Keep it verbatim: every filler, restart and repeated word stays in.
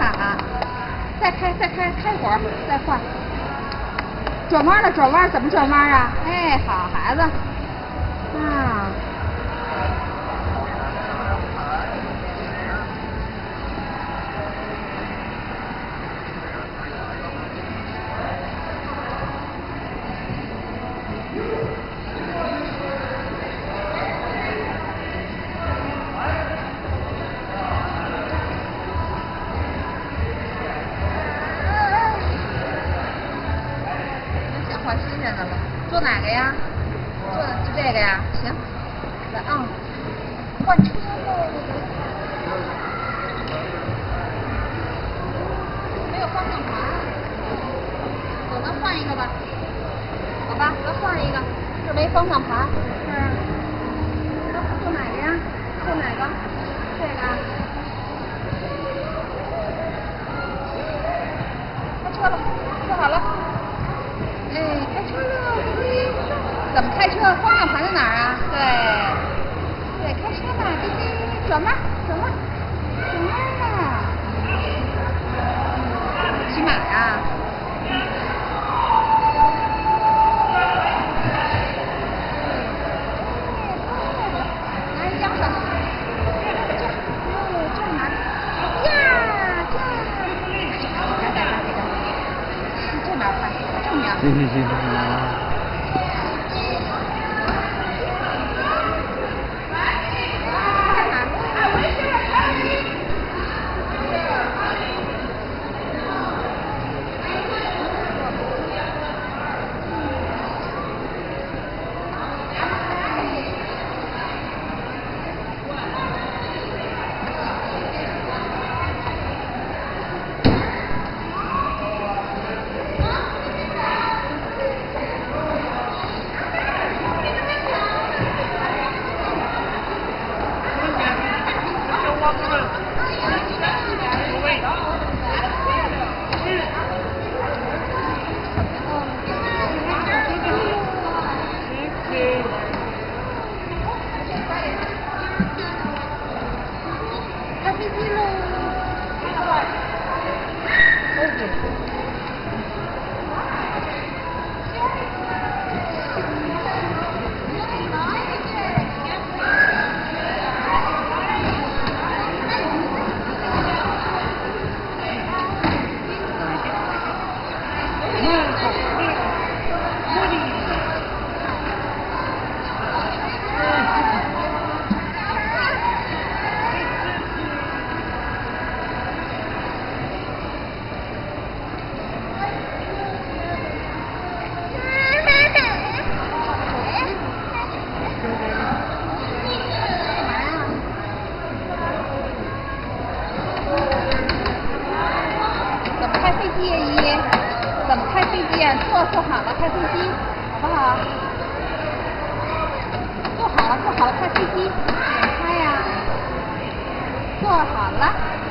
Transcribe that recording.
马，再开再开开会儿，再换。转弯了，转弯怎么转弯啊？哎，好孩子。啊。换新鲜的了，坐哪个呀？坐就这个呀？行，来啊，换车喽。没有方向盘，我咱换一个吧。好吧，咱换一个，这没方向盘。是。坐哪个呀？坐哪个？这个。开车了，坐好了。哎，开车了，滴滴。怎么开车？方向盘在哪儿啊？对，对，开车呢，滴滴，转弯，转弯，转弯了。骑马呀？来压上，这，哦，这儿拿，呀，这，来来来，这个，这边看，正面。 行行行。开飞机喽！飞机呀，姨，怎么开飞机呀？坐坐好了，开飞机，好不好？坐好了，坐好了，开飞机，怎么开呀？坐好了。